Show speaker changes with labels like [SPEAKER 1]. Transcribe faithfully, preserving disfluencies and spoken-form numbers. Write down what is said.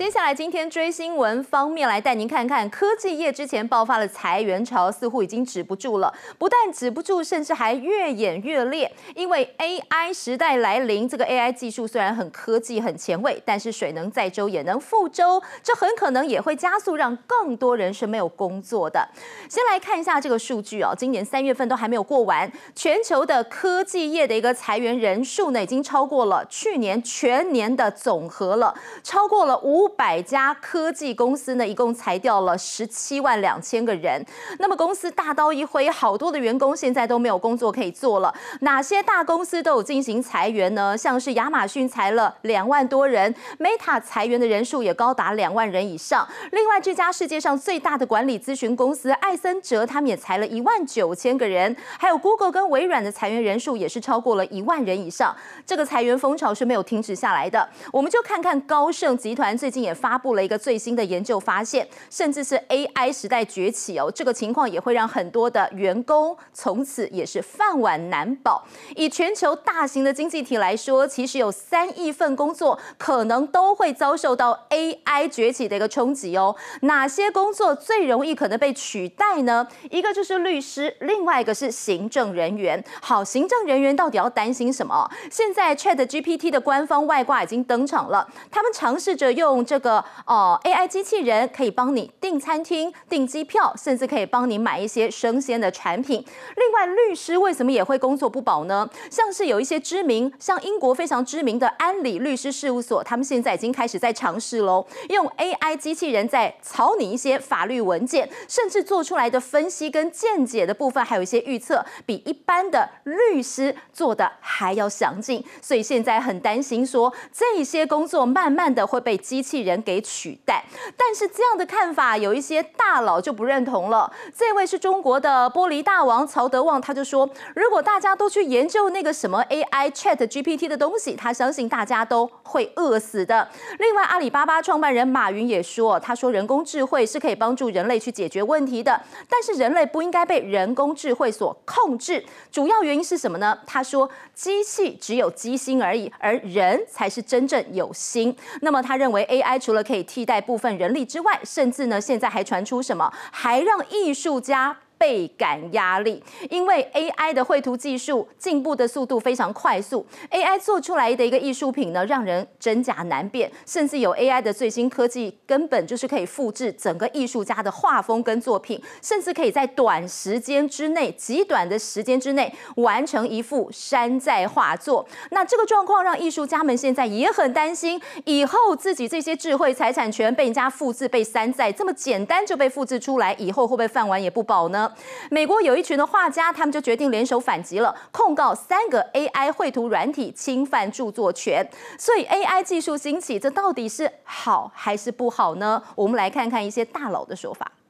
[SPEAKER 1] 接下来今天追新闻方面来带您看看，科技业之前爆发了裁员潮，似乎已经止不住了。不但止不住，甚至还越演越烈。因为 A I 时代来临，这个 A I 技术虽然很科技、很前卫，但是水能载舟也能覆舟，这很可能也会加速让更多人是没有工作的。先来看一下这个数据哦，今年三月份都还没有过完，全球的科技业的一个裁员人数呢，已经超过了去年全年的总和了，超过了五百家科技公司呢，一共裁掉了十七万两千个人。那么公司大刀一挥，好多的员工现在都没有工作可以做了。哪些大公司都有进行裁员呢？像是亚马逊裁了两万多人 ，Meta 裁员的人数也高达两万人以上。另外，这家世界上最大的管理咨询公司艾森哲，他们也裁了一万九千个人。还有 Google 跟微软的裁员人数也是超过了一万人以上。这个裁员风潮是没有停止下来的。我们就看看高盛集团最近也发布了一个最新的研究发现，甚至是 A I 时代崛起哦，这个情况也会让很多的员工从此也是饭碗难保。以全球大型的经济体来说，其实有三亿份工作可能都会遭受到 A I 崛起的一个冲击哦。哪些工作最容易可能被取代呢？一个就是律师，另外一个是行政人员。好，行政人员到底要担心什么？现在 Chat G P T 的官方外挂已经登场了，他们尝试着用这个呃 A I 机器人可以帮你订餐厅、订机票，甚至可以帮你买一些生鲜的产品。另外，律师为什么也会工作不保呢？像是有一些知名，像英国非常知名的安理律师事务所，他们现在已经开始在尝试喽，用 A I 机器人在草拟一些法律文件，甚至做出来的分析跟见解的部分，还有一些预测，比一般的律师做的还要详尽。所以现在很担心说，这些工作慢慢的会被机器人给取代。但是这样的看法，有一些大佬就不认同了。这位是中国的玻璃大王曹德旺，他就说，如果大家都去研究那个什么 A I Chat G P T 的东西，他相信大家都会饿死的。另外，阿里巴巴创办人马云也说，他说人工智慧是可以帮助人类去解决问题的，但是人类不应该被人工智慧所控制。主要原因是什么呢？他说，机器只有机心而已，而人才是真正有心。那么他认为 A I 除了可以替代部分人力之外，甚至呢现在还传出什么，还让艺术家倍感压力，因为 A I 的绘图技术进步的速度非常快速 ，A I 做出来的一个艺术品呢，让人真假难辨，甚至有 A I 的最新科技根本就是可以复制整个艺术家的画风跟作品，甚至可以在短时间之内、极短的时间之内完成一幅山寨画作。那这个状况让艺术家们现在也很担心，以后自己这些智慧财产权被人家复制、被山寨，这么简单就被复制出来，以后会不会饭碗也不保呢？美国有一群的画家，他们就决定联手反击了，控告三个 A I 绘图软体侵犯著作权。所以 A I 技术兴起，这到底是好还是不好呢？我们来看看一些大佬的说法。